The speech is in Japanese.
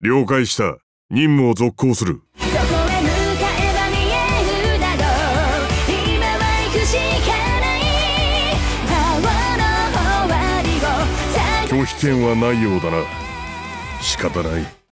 了解した。任務を続行する。 どこへ向かえば見えるだろう。今は行くしかない。青の終わりを拒否権はないようだな。仕方ない。